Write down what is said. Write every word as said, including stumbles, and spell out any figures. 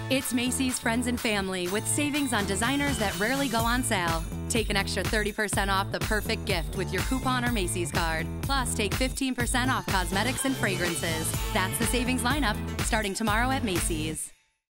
It's Macy's Friends and Family with savings on designers that rarely go on sale. Take an extra thirty percent off the perfect gift with your coupon or Macy's card. Plus, take fifteen percent off cosmetics and fragrances. That's the savings lineup starting tomorrow at Macy's.